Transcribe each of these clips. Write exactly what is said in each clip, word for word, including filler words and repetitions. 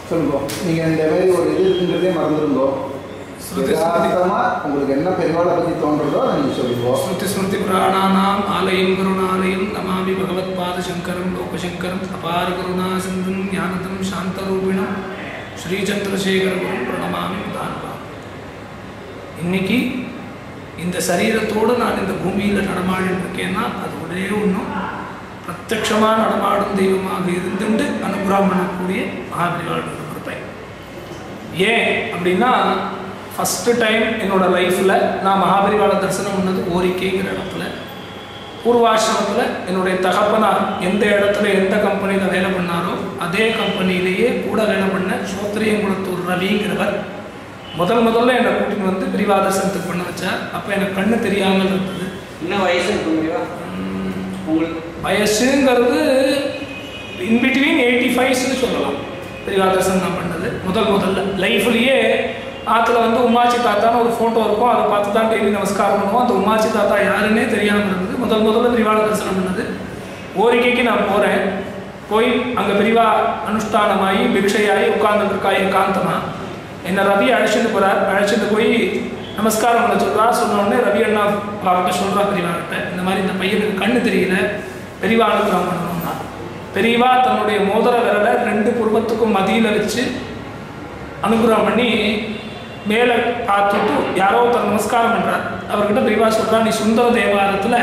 சொல்லுங்க. நீங்கள் இந்த மாதிரி ஒரு இது இருக்குங்கிறதே மறந்துருங்கோ. யதார்த்தமாக உங்களுக்கு என்ன பெருமாளை பற்றி தோன்றதோ அதை நீங்கள் சொல்லுங்க. ஸ்மிருதி ஸ்மிருதி புராணானாம் ஆலயம் கருணாலயம் நமாமி பகவத் பாத சங்கரம் லோகசங்கரம் அபார கருணா சிந்தும் ஞானதம் சாந்தரூபிணம் ஸ்ரீ சந்திரசேகர குரு பிரணமாமி முதான்பா. இன்னைக்கு இந்த சரீரத்தோடு நான் இந்த பூமியில் நடமாடிட்டு இருக்கேன்னா அது ஒரே ஒன்றும் பிரத்யட்சமாக நடமாடும் தெய்வமாக இருந்துட்டு அனுகிரகம் பண்ணக்கூடிய மகாபெரிவாளோட கிருபை. ஏன் அப்படின்னா ஃபஸ்ட்டு டைம் என்னோடய லைஃப்பில் நான் மகாபெரிவாள தரிசனம் பண்ணது ஓரிக்கைங்கிற இடத்துல. பூர்வாசிரமத்தில் என்னுடைய தகப்பனார் எந்த இடத்துல எந்த கம்பெனியில் வேலை பண்ணாரோ அதே கம்பெனியிலேயே கூட வேலை பண்ண சோத்திரியங்குளத்தூர் ரவிங்கிறவர் முதல் முதல்ல என்னை கூட்டின்னு வந்து பெரியவா தரிசனத்துக்கு பண்ண வச்சார். அப்போ எனக்கு கண்ணு தெரியாமல் இருந்தது. என்ன வயசு இருக்குங்களா உங்களுக்கு? வயசுங்கிறது இன்பிட்வீன் எயிட்டி ஃபைவ்ஸ்னு சொல்லலாம். பெரியவா தரிசனம் நான் பண்ணது முதல் முதல்ல லைஃப்லேயே. ஆற்றுல வந்து உமாச்சி தாத்தான்னு ஒரு ஃபோட்டோ இருக்கும், அதை பார்த்து தான் டெய்லி நமஸ்காரம் பண்ணுவோம். அந்த உமாச்சி தாத்தா யாருன்னே தெரியாமல் இருந்தது. முதல் முதல்ல பெரியவா தரிசனம் பண்ணது ஓரிக்கைக்கு நான் போகிறேன். போய் அங்கே பெரியவா அனுஷ்டானமாகி பிக்ஷையாகி உட்கார்ந்துருக்கா ஏகாந்தமாக. என்னை ரவி அழைச்சிட்டு போகிறார். அழைச்சிட்டு போய் நமஸ்காரம் பண்ண சொல்கிறா. சொன்னோடனே ரவி அண்ணா அவர்கிட்ட சொல்கிறா பெரியவாகிட்ட, இந்த மாதிரி இந்த பையனுக்கு கண்ணு தெரியல, பெரியவா அனுகிரகம் பண்ணணும்னா. பெரியவா தன்னுடைய மோதிர விரலை ரெண்டு புருவத்துக்கும் மதியில் வச்சு அனுகிரகம் பண்ணி மேலே பார்த்துட்டு யாரோ ஒருத்தர் நமஸ்காரம் பண்ணுறார். அவர்கிட்ட பெரியவா சொல்கிறா, நீ சுந்தர தேவாரத்தில்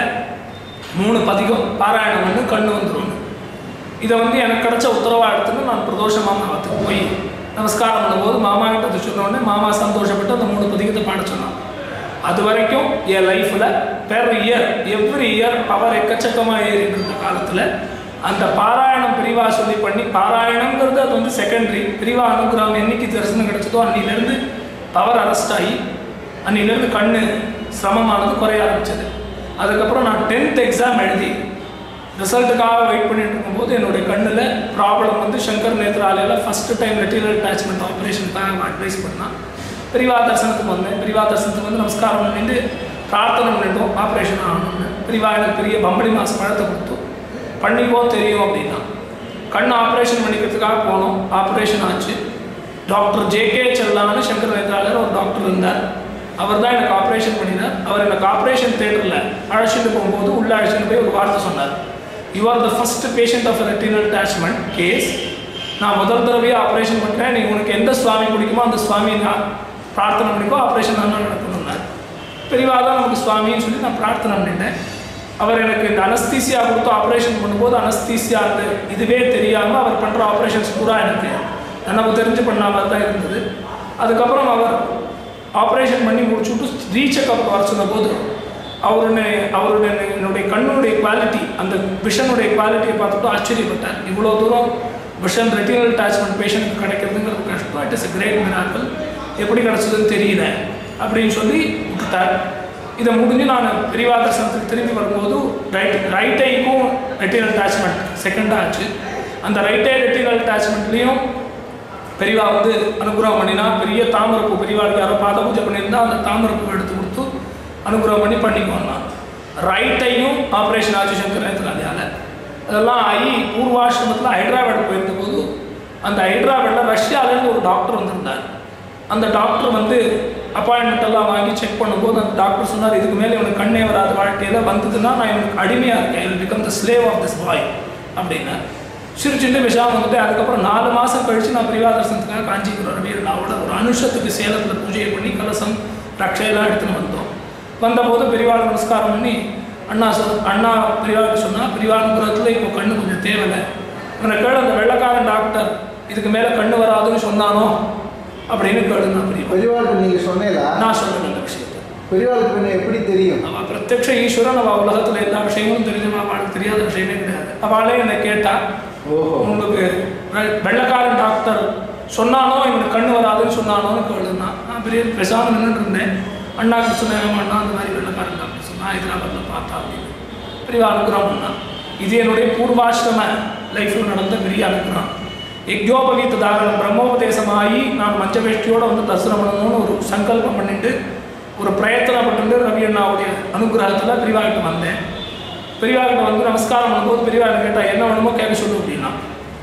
மூணு பதிகம் பாராயணம் வந்து கண்ணு வந்துடும். இதை வந்து எனக்கு கிடச்ச உத்தரவாக எடுத்துன்னு நான் பிரதோஷமாக மாவத்துக்கு போய் நமஸ்காரம் பண்ணும்போது மாமா கிட்ட சொன்னோடனே மாமா சந்தோஷப்பட்டு அந்த மூணு பதிகத்தை பாட சொன்னான். அது வரைக்கும் என் லைஃப்பில் per year every year power எக்கச்சக்கமாக ஏறிட்டு இருந்த காலத்தில் அந்த பாராயணம் பெரியவா சொல்லி பண்ணி, பாராயணங்கிறது அது வந்து செகண்டரி. பெரியவா அனுகிரகம் என்னைக்கு தரிசனம் கிடச்சதோ அன்னிலேருந்து பவர் அரெஸ்ட் ஆகி அன்னிலேருந்து கண்ணு சிரமமானது குறைய ஆரம்பிச்சது. அதுக்கப்புறம் நான் டென்த் எக்ஸாம் எழுதி ரிசல்ட்டுக்காக வெயிட் பண்ணிட்டு இருக்கும்போது என்னுடைய கண்ணில் ப்ராப்ளம் வந்து சங்கர் நேத்ராலயில் ஃபஸ்ட்டு டைம் ரெட்டினல் அட்டாச்மெண்ட் ஆப்ரேஷனுக்காக அட்வைஸ் பண்ணால் பெரியவா தரிசனத்துக்கு வந்தேன். பெரியவா தரிசனத்துக்கு வந்து நமஸ்காரம் பண்ணிட்டு பிரார்த்தனை பண்ணிட்டோம் ஆப்ரேஷன் ஆகணும்னு. பெரியவா எனக்கு பெரிய பம்படி மாசு பழத்தை கொடுத்து பண்ணிக்கோ தெரியும் அப்படின்னா கண் ஆப்ரேஷன் பண்ணிக்கிறதுக்காக போனோம். ஆப்ரேஷன் ஆச்சு. டாக்டர் ஜே கே செல்லான்னு சங்கர் நேத்ராலயில் ஒரு டாக்டர் இருந்தார். அவர் தான் எனக்கு ஆப்ரேஷன் பண்ணினார். அவர் எனக்கு ஆப்ரேஷன் தேட்டரில் அழைச்சிட்டு போகும்போது உள்ளே அழைச்சிட்டு போய் ஒரு வார்த்தை சொன்னார், you are the first patient of retinal attachment case. நான் முதல் தடவையாக ஆப்ரேஷன் பண்ணுறேன். நீ உனக்கு எந்த சுவாமி பிடிக்குமோ அந்த சுவாமி நான் பிரார்த்தனை பண்ணிக்கோ, ஆப்ரேஷன் நல்லா நடக்கணும்னார். பெரியவா தான் நமக்கு சுவாமின்னு சொல்லி நான் பிரார்த்தனை பண்ணிட்டேன். அவர் எனக்கு இந்த அனஸ்தீசியா கொடுத்து ஆப்ரேஷன் பண்ணும்போது அனஸ்தீசியா அந்த இதுவே தெரியாமல் அவர் பண்ணுற ஆப்ரேஷன்ஸ் பூரா எனக்கு நம்ம தெரிஞ்சு பண்ண மாதிரி தான் இருந்தது. அதுக்கப்புறம் அவர் ஆப்ரேஷன் பண்ணி முடிச்சுட்டு ரீசெக்அப் வர சொன்ன போது அவருடைய அவருடைய என்னுடைய கண்ணுடைய குவாலிட்டி, அந்த விஷனுடைய குவாலிட்டியை பார்த்துட்டு ஆச்சரியப்பட்டார். இவ்வளோ தூரம் விஷன் ரெட்டினல் அட்டாச்மெண்ட் பேஷண்ட்டுக்கு கிடைக்கிறதுங்கிறது கஷ்டம். It is a great miracle. எப்படி கிடச்சதுன்னு தெரியல அப்படின்னு சொல்லி விட்டுட்டார். இதை முடிஞ்சு நான் பெரியவா தரிசனத்துக்கு திரும்பி வரும்போது ரைட் ரைட் ஐக்கும் ரெட்டினல் அட்டாச்மெண்ட் செகண்டாக ஆச்சு. அந்த ரைட் ஐ ரெட்டினல் அட்டாச்மெண்ட்லேயும் பெரியவா வந்து அனுகிரகம் பண்ணினா பெரிய தாமரப்பூ பெரியவாளுக்கு யாரோ பாத பூஜை பண்ணியிருந்தா அந்த தாமரப்பூ எடுத்து கொடுத்து அனுகிரகம் பண்ணி பண்ணிக்கோன்னா ரைட்டையும் ஆப்ரேஷன் ஆச்சு சங்கர் நேத்ராலயால. அதெல்லாம் ஆகி பூர்வாசிரமத்தில் ஹைதராபாத் போயிருந்த போது அந்த ஹைதராபாத்தில் ரஷ்யாவிலேருந்து ஒரு டாக்டர் வந்திருந்தார். அந்த டாக்டர் வந்து அப்பாயின்மெண்ட் எல்லாம் வாங்கி செக் பண்ணும்போது அந்த டாக்டர் சொன்னார், இதுக்கு மேலே இவனுக்கு கண்ணே வராத வாழ்க்கையில் வந்ததுன்னா நான் இவனுக்கு அடிமையாக இருக்கேன், I will become the slave of this boy அப்படின்னு சிரிச்சுட்டு விஷயம் வந்துட்டு. அதுக்கப்புறம் நாலு மாதம் கழித்து நான் பெரியவா தரிசனத்துக்காக காஞ்சிபுரம் ரவியண்ணாவோட ஒரு அனுஷத்துக்கு சேலத்தில் பூஜையை பண்ணி கலசம் ரக்ஷையெல்லாம் எடுத்துன்னு வந்தோம். வந்தபோது பெரியவா நமஸ்காரம் பண்ணி அண்ணா சொல் அண்ணா பெரியவாளுக்கு சொன்னால், பெரியவா அனுகிரகத்தில் இப்போ கண்ணு கொஞ்சம் தேவையில்லை, இவனை கேளு அந்த வெள்ளைக்காரன் டாக்டர் இதுக்கு மேலே கண்ணு வராதுன்னு சொன்னானோ அப்படின்னு கேளுங்க. பெரிய பெரியவாளுக்கு நீங்கள் சொன்னேதா? நான் சொல்லுங்கள் இந்த விஷயத்தை. பெரியவாளுக்கு எப்படி தெரியும்? அவள் பிரத்யக்ஷ ஈஸ்வரன். அவள் உலகத்தில் எல்லா விஷயங்களும் தெரிஞ்சவா, அவளுக்கு தெரியாத விஷயமே கிடையாது. அவளே என்னை கேட்டா, உங்களுக்கு வெள்ளைக்காரன் டாக்டர் சொன்னானோ இவனுக்கு கண்ணு வராதுன்னு சொன்னானோன்னு கேளுன்னா நான் பெரிய பெசாமல் நின்றுட்டு இருந்தேன். அண்ணாக்கு சொன்னேன், அண்ணா அந்த மாதிரி வெள்ளைக்காரன் டாக்டர் சொன்னா ஹைதராபாத்தில் பார்த்தா அப்படின்னு பெரிய அனுகிரகம் பண்ணா. இது என்னுடைய பூர்வாசிரம லைஃப்பில் நடந்த பெரிய அனுகிரகம். யஜ்யோபவீத தாரணம் பிரம்மோபதேசமாகி நான் மஞ்சவேஷ்டியோடு வந்து தரிசனம் பண்ணணும்னு ஒரு சங்கல்பம் பண்ணிட்டு ஒரு பிரயத்தனம் பண்ணிட்டு ரவி அண்ணாவுடைய அனுகிரகத்தில் பெரியவாகிட்ட வந்தேன். பெரியவாகிட்ட வந்து நமஸ்காரம் பண்ணும்போது பெரியவாகிட்ட கேட்டால் என்ன வேணுமோ கேட்க சொல்லு அப்படின்னா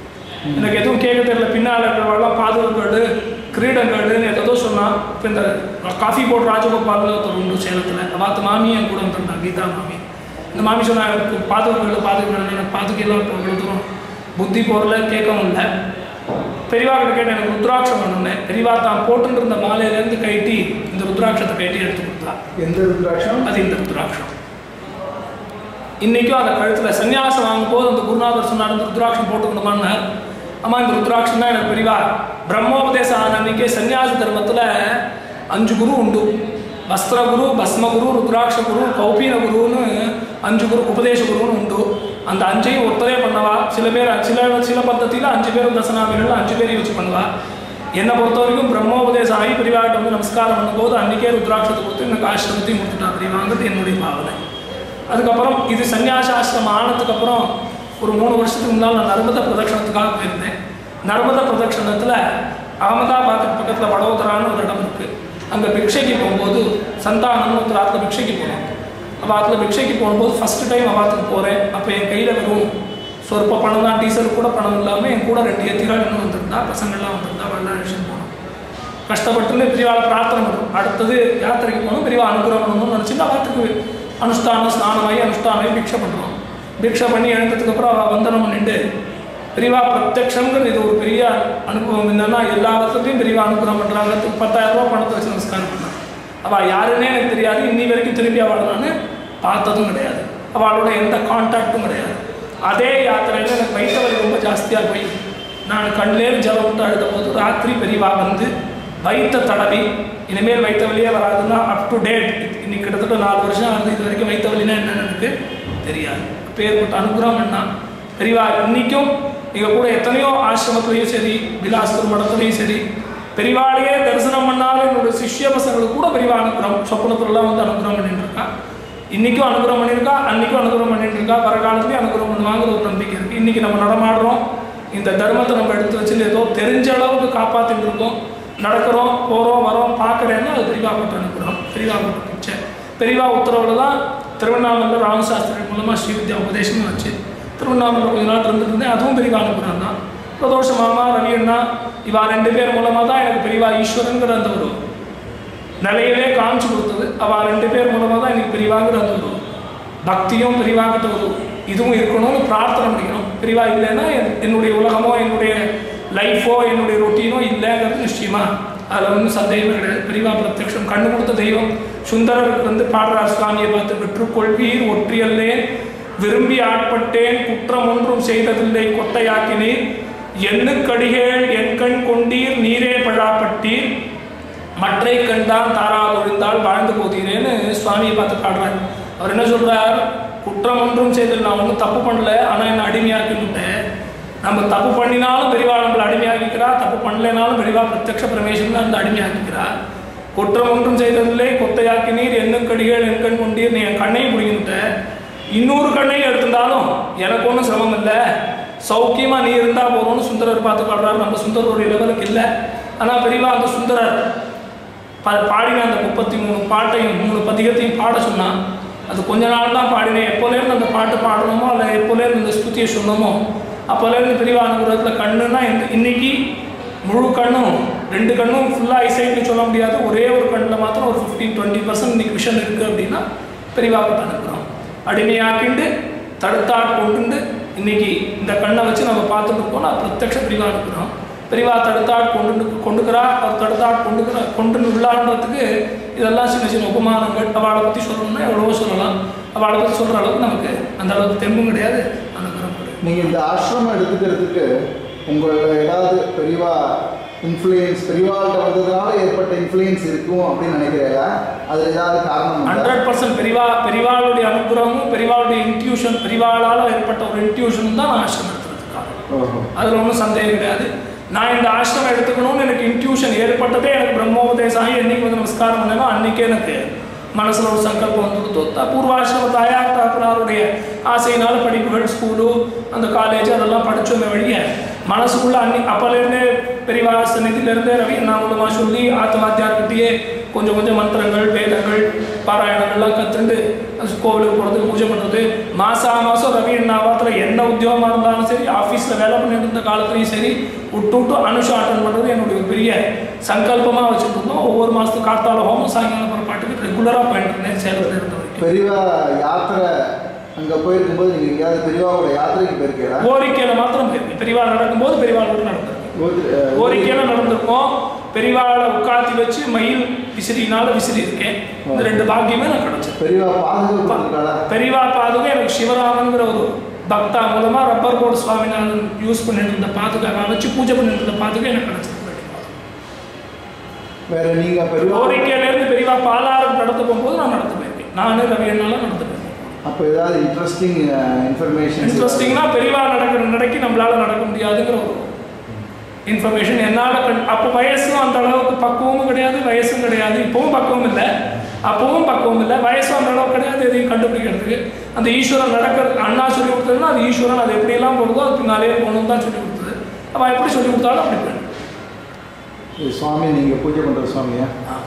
எனக்கு எதுவும் கேட்க தெரியல, பின்னால் இருக்கிறவெல்லாம் பாதுகாப்பு கிரீடங்கள்னு ஏதோ சொன்னான். இப்போ இந்த காஃபி போட் ராஜகோபால் ஒருத்தர் உண்டு சேலத்தில், பார்த்து மாமி என் கூட வந்துருந்தாங்க, கீதா மாமி. இந்த மாமி சொன்னாங்க எனக்கு பாதுகாப்பு பாதுகாப்பு எனக்கு பாதுகையெல்லாம் இப்போ இவ்வளோ தூரம் புத்தி போகல, கேட்கவும் இல்லை. பெரியவா கிட்ட கேட்டேன் எனக்கு ருத்ராட்சம் பண்ணுனேன். பெரியவா தான் போட்டுட்டு இருந்த மாலையிலேருந்து கைட்டி இந்த ருத்ராட்சத்தை கைட்டி எடுத்து கொடுத்தா. எந்த ருத்ராட்சம்? அது இந்த ருத்ராட்சம். இன்றைக்கும் அந்த கழுத்தில் சன்னியாசம் வாங்கும் போது அந்த குருநாதர் சொன்னார் இந்த ருத்ராட்சம் போட்டுக்கணுமான்னு. அம்மா இந்த ருத்ராட்சம் தான் எனக்கு பெரியவா பிரம்மோபதேசம் ஆன அன்னைக்கே சன்னியாச தர்மத்தில் அஞ்சு குரு உண்டு. வஸ்திரகுரு, பஸ்மகுரு, ருத்ராட்ச குரு, கௌபீன குருன்னு அஞ்சு குரு, உபதேச குருன்னு உண்டு. அந்த அஞ்சையும் ஒருத்தரே பண்ணவா. சில பேர் சில சில பద్ధதியில் அஞ்சு பேரும் தசனாமிகள் அஞ்சு பேரையும் வச்சு பண்ணுவா. என்னை பொறுத்த வரைக்கும் பிரம்மோபதேசம் ஆகி பெரியவாட்ட வந்து நமஸ்காரம் பண்ணும்போது அன்றைக்கே ருத்ராட்சத்தை கொடுத்து எனக்கு ஆசிரமத்தையும் கொடுத்துட்டா பெரியவாங்கிறது என்னுடைய பாவனை. அதுக்கப்புறம் இது சன்னியாச ஆசிரமம் ஆனதுக்கப்புறம் ஒரு மூணு வருஷத்துக்கு முன்னால் நான் நர்மத பிரதட்சணத்துக்காக போயிருந்தேன். நர்மத பிரதட்சணத்தில் அகமதாபாத்துக்கு பக்கத்தில் வடோதரான்னு ஒரு இடம் இருக்குது. அங்கே பிக்ஷைக்கு போகும்போது சந்தானம்னு ஒரு ஆற்றுல பிக்ஷைக்கு போனோம். அப்போ ஆற்றுல பிக்ஷைக்கு போகும்போது ஃபஸ்ட்டு டைம் அவாத்துக்கு போகிறேன். அப்போ என் கையில் வெறும் சொற்ப பணம் தான், டீசல் கூட பணம் இல்லாமல் என் கூட ரெண்டு எத்திரால் இன்னும் வந்திருந்தா, பசங்கள்லாம் வந்திருந்தா, வெள்ளம் அழிச்சுட்டு போனோம். கஷ்டப்பட்டுன்னு பெரியவாளை பிரார்த்தனை பண்ணும். அடுத்தது யாத்திரைக்கு போகணும், பெரியவா அனுகிரகம் பண்ணணும்னு நினச்சிட்டு அவாத்துக்கு அனுஷ்டானம் ஸ்நானமாகி அனுஷ்டானமாகி பிக்ஷை பண்ணுறோம். பிக்ஷை பண்ணி எழுந்ததுக்கப்புறம் அவள் வந்தனம் பண்ணிட்டு பெரியவா பிரத்யக்ஷங்கிறது இது ஒரு பெரிய அனுபவம். என்னன்னா எல்லா வருஷத்தையும் பெரியவா அனுகிரகம் பண்ணுறாங்கிறதுக்கு பத்தாயிரம் ரூபா பணத்தை வச்சு நமஸ்காரம் பண்ணான். அவள் யாருன்னே எனக்கு தெரியாது. இன்னி வரைக்கும் திரும்பி அவளை நான் பார்த்ததும் கிடையாது. அவளோட எந்த கான்டாக்டும் கிடையாது. அதே யாத்திரையில் எனக்கு வயிற்று வலி ரொம்ப ஜாஸ்தியாக போய் நான் கண்ணிலேருந்து ஜலம் விட்டு அழுத போது ராத்திரி பெரியவா வந்து வயிற்ற தடவி இனிமேல் வயிற்று வலியே வராதுன்னா அப் டு டேட் இன்னைக்கு கிட்டத்தட்ட நாலு வருஷம் ஆகுது. இது வரைக்கும் வயிற்று வலினா என்னன்னு எனக்கு தெரியாது. பேர்பட்ட அனுகிரகம் என்ன பெரியவா இன்றைக்கும் எங்கள் கூட எத்தனையோ ஆசிரமத்துலேயும் சரி, பிலாஸ்பூர் மடத்துலேயும் சரி, பெரியவாளையே தரிசனம் பண்ணாலும் என்னோடய சிஷ்ய பசங்களுக்கு கூட பெரியவா அனுகிரகம் சொப்பனத்துலலாம் வந்து அனுகிரகம் பண்ணிட்டு இருக்கா. இன்றைக்கும் அனுகிரகம் பண்ணியிருக்கா, அன்றைக்கும் அனுகிரகம் பண்ணிட்டு இருக்கா, வர காலத்துலேயும் அனுகிரகம் பண்ணுவாங்கிற ஒரு நம்பிக்கை இருக்குது. இன்றைக்கி நம்ம நடமாடுறோம், இந்த தர்மத்தை நம்ம எடுத்து வச்சுட்டு ஏதோ தெரிஞ்ச அளவுக்கு காப்பாற்றிட்டு இருக்கோம், நடக்கிறோம், போகிறோம், வரோம், பார்க்குறேன்னா அது பெரியவா போட்டு அனுப்புகிறோம். பெரியவா போட்டு பிச்சை பெரியவா உத்தரவில் தான் திருவண்ணாமலையில் ராமசாஸ்திரி மூலமாக ஸ்ரீவித்யா உபதேசமும் வச்சு திருவண்ணாமலை கொஞ்ச நாள் இருந்துட்டு இருந்தேன். அதுவும் பெரியவா அனுப்புகிறான் தான். பிரதோஷ மாமா, ரவி அண்ணா இவா ரெண்டு பேர் மூலமாக தான் எனக்கு பெரியவா ஈஸ்வரங்கிற அந்த ஒரு நிலையவே காமிச்சு கொடுத்தது. அவள் ரெண்டு பேர் மூலமாக தான் எனக்கு பெரியவாங்கிற அந்த ஒரு பக்தியும் பெரியவாங்கிட்ட ஒரு இதுவும் இருக்கணும்னு பிரார்த்தனை பண்ணிக்கணும். பெரியவா இல்லைன்னா என்னுடைய உலகமோ என்னுடைய லைஃபோ என்னுடைய ரொட்டீனோ இல்லைங்கிறது நிச்சயமா அதில் ஒன்றும் சந்தேகமே கிடையாது. பெரியவா பிரத்யக்ஷம் கண்ணு கொடுத்த தெய்வம். சுந்தரருக்கு வந்து பாடுறார் சுவாமியை பார்த்து, பெற்றுக்கொள்வீர் ஒற்றியல்லேன் விரும்பி ஆட்பட்டேன் குற்றம் ஒன்றும் செய்ததில்லை கொட்டையாக்கினீர் எண்ணுக்கடிகள் என் கண் கொண்டீர் நீரே பழாப்பட்டீர் மற்றை கண்டால் தாரால் ஒழிந்தால் வாழ்ந்து போதீரேன்னு சுவாமியை பார்த்து பாடுறார். அவர் என்ன சொல்கிறார், குற்றம் ஒன்றும் செய்ததில்லை, நான் ஒன்றும் தப்பு பண்ணல, ஆனால் என்னை அடிமையாக்கிவிட்டேன். நம்ம தப்பு பண்ணினாலும் பெரியவா நம்மளை அடிமையாக்கிக்கிறா, தப்பு பண்ணலைனாலும் பெரியவா பிரத்யக்ஷ பிரமேசன் அந்த அடிமையாக்கிக்கிறா. குற்றம் ஒன்றும் செய்ததில்லை கொத்தையாக்கினீர் எண்ணுக்கடிகள் என் கண் கொண்டீர், நீ என் கண்ணையும் பிடிங்கிட்ட, இன்னொரு கண்ணையும் எடுத்திருந்தாலும் எனக்கு ஒன்றும் சிரமம் இல்லை, சௌக்கியமாக நீ இருந்தால் போகணும்னு சுந்தரர் பார்த்து பாடுறாரு. நம்ம சுந்தரருடைய லெவலுக்கு இல்லை. ஆனால் பெரியவா அந்த சுந்தரர் ப பாடின அந்த முப்பத்தி மூணு பாட்டையும் மூணு பதிகத்தையும் பாட சொன்னால் அது கொஞ்ச நாள் தான் பாடினேன். எப்போலேருந்து அந்த பாட்டு பாடணுமோ இல்லை எப்போலேருந்து இந்த ஸ்துதியை சொன்னமோ அப்போலேருந்து பெரியவா அனுகிரகத்தில் கண்ணுன்னா இன்னைக்கு முழு கண்ணும் ரெண்டு கண்ணும் ஃபுல்லாக ஐசைட்னு சொல்ல முடியாது. ஒரே ஒரு கண்ணில் மாத்திரம் ஒரு ஃபிஃப்டீன் டுவெண்ட்டி பர்சன்ட் இன்னைக்கு விஷன் இருக்குது அப்படின்னா பெரியவா கிட்ட அனுப்புகிறோம். அடிமையாக்கிண்டு தடுத்தாட் கொண்டு இன்னைக்கு இந்த கண்ணை வச்சு நம்ம பார்த்துட்டு இருக்கோம். நான் பிரத்யக்ஷ பெரியவா அனுப்புகிறோம். பெரியவா தடுத்தாட் கொண்டு கொண்டுக்கிறா, அவர் தடுத்தாட் கொண்டுக்கிற கொண்டு உள்ளான்றதுக்கு இதெல்லாம் சின்ன சின்ன உபமானங்கள். அவளை பற்றி சொல்லணும்னா எவ்வளவோ சொல்லலாம். அவளை பற்றி சொல்கிற அளவுக்கு நமக்கு அந்த அளவுக்கு தெம்பும் கிடையாது, அனுகிரகம் கிடையாது. நீங்கள் இந்த ஆசிரமம் எடுத்துக்கிறதுக்கு உங்களோட ஏதாவது பெரியவா இன்ஃப்ளூயன்ஸ் பெரியவாள்கிட்ட வந்ததுனால ஏற்பட்ட இன்ஃப்ளூயன்ஸ் இருக்கும் அப்படின்னு நினைக்கிறீங்களா? அதில் ஏதாவது காரணம்? ஹண்ட்ரட் பர்சன்ட் பெரியவா பெரியவாளுடைய அனுகிரகமும் பெரியவாளுடைய இன்ட்யூஷன், பெரியவாளால் ஏற்பட்ட ஒரு இன்ட்யூஷனும் தான் நான் ஆசிரமம் எடுத்துக்கிறதுக்காக. அதில் ஒன்றும் சந்தேகம் கிடையாது. நான் இந்த ஆசிரமம் எடுத்துக்கணும்னு எனக்கு இன்ட்யூஷன் ஏற்பட்டதே எனக்கு பிரம்மோபதேசம் ஆகி என்னைக்கு வந்து நமஸ்காரம் பண்ணேனோ அன்றைக்கே எனக்கு மனசில் ஒரு சங்கல்பம் வந்து கொடுத்தா. பூர்வாசிரம தாயார் தாப்பனாருடைய ஆசையினால் படிப்புகள், ஸ்கூலு, அந்த காலேஜ் அதெல்லாம் படித்தோமே வழிய மனசுக்குள்ள அன்னி அப்போலேருந்தே பெரியவா சன்னிதியிலேருந்தே ரவி நாமூலமாக சொல்லி ஆத்மாத்தியார்கிட்டயே கொஞ்சம் கொஞ்சம் மந்திரங்கள் வேதங்கள் பாராயணங்கள்லாம் கற்றுண்டு கோவிலுக்கு போகிறது பூஜை பண்ணுறது மாதம் மாதம் ரவி நாவாத்தில் என்ன உத்தியோகமாக இருந்தாலும் சரி ஆஃபீஸில் வேலை பண்ணிட்டு இருந்த காலத்துலையும் சரி விட்டு விட்டு அனுஷம் அட்டன் பண்ணுறது என்னுடைய பெரிய சங்கல்பமாக வச்சுட்டு இருந்தோம். ஒவ்வொரு மாதத்துக்கு காத்தால ஹோமம் சாயங்காலம் ஒரு பாட்டுக்கு ரெகுலராக பண்ணிட்டு இருந்தேன் சேலத்தில் இருந்த வரைக்கும். பெரியவா யாத்திரை அங்கே போயிருக்கும்போது நீங்கள் எங்கேயாவது பெரியவாவோட யாத்திரைக்கு போயிருக்கீங்களா? கோரிக்கையில் மாத்திரம் போயிருக்கேன். பெரியவா நடக்கும்போது பெரியவாளோட நடந்திருக்கேன். கோரிக்கையில் நடந்திருக்கோம். பெரியவாளை உட்காத்தி வச்சு மயில் விசிறினால விசிறி இருக்கேன். இந்த ரெண்டு பாக்கியமே நான் கிடைச்சேன். பெரியவா பாதுகா பெரியவா பாதுகா எனக்கு சிவராமன்கிற ஒரு பக்தா மூலமாக ரப்பர் கோட் சுவாமிநாதன் யூஸ் பண்ணிட்டு இருந்த பாதுகாவை வச்சு பூஜை பண்ணிட்டு இருந்த பாதுகா எனக்கு கிடைச்சது. வேற நீங்கள் பெரியவா கோரிக்கையிலேருந்து பெரியவா பாலாரம் நடந்து போகும்போது நான் நடந்து போயிருக்கேன். நானே ரவியனால நடந்து போயிருக்கேன். அப்போ ஏதாவது இன்ட்ரெஸ்டிங் இன்ஃபர்மேஷன் இன்ட்ரெஸ்டிங்னா பெரியவா நடக்கிற நடக்கி நம்மளால நடக்க முடியாதுங்கிற ஒரு இன்ஃபர்மேஷன் என்னால் கண் அப்போ வயசும் அந்த அளவுக்கு பக்குவமும் கிடையாது, வயசும் கிடையாது. இப்போவும் பக்குவம் இல்லை, அப்போவும் பக்குவம் இல்லை, வயசும் அந்த அளவுக்கு கிடையாது எதையும் கண்டுபிடிக்கிறதுக்கு. அந்த ஈஸ்வரன் நடக்கிறது அண்ணா சொல்லி கொடுத்ததுன்னா அது ஈஸ்வரன் அது எப்படியெல்லாம் போடுதோ அது பின்னாலே போகணும் தான் சொல்லி கொடுத்தது. அப்போ எப்படி சொல்லி கொடுத்தாலும் அப்படி போயிடும். சுவாமி நீங்கள் பூஜை பண்ணுற சுவாமியா?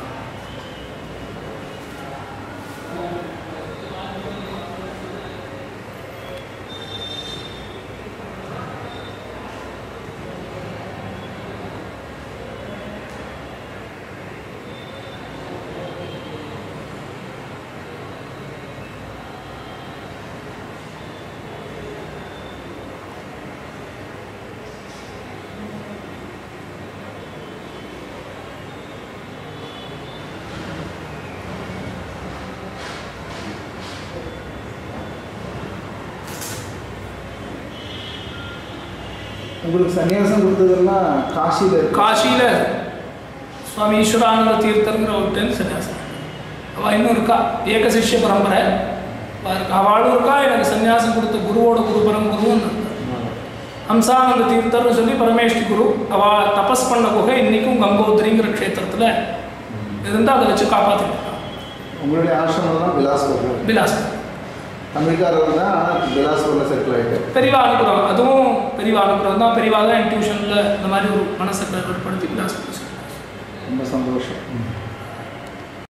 உங்களுக்கு சன்னியாசம் கொடுத்ததெல்லாம் காசியில் காசியில் சுவாமி ஈஸ்வரானந்த தீர்த்தங்கிற ஒருத்தன் சன்னியாசம். அவள் இன்னும் இருக்கா, ஏக சிஷ்ய பரம்பரை இருக்கா. அவளும் இருக்கா. எனக்கு சன்னியாசம் கொடுத்த குருவோட குரு பரம்பருன்னு ஹம்சானந்த தீர்த்தர்னு சொல்லி பரமேஷ்டி குரு. அவள் தபஸ் பண்ண குகை இன்னைக்கும் கங்கோத்ரிங்கிற க்ஷேத்திரத்தில் இருந்து அதை வச்சு காப்பாற்றிருக்கான். உங்களுடைய ஆசிரமம் தான் பிலாஸ்பூர். பிலாஸ்பூர் தமிழ்காரர் தான், ஆனால் பிலாஸ்பூரில் செட்டில் ஆகிட்டு. பெரியவா அனுப்புகிறோம், அதுவும் பெரியவா அனுப்புகிறோம் தான். பெரியவா தான் என் டியூஷனில் இந்த மாதிரி ஒரு மனசை ஏற்படுத்தி பிலாஸ்பூர். ரொம்ப சந்தோஷம்.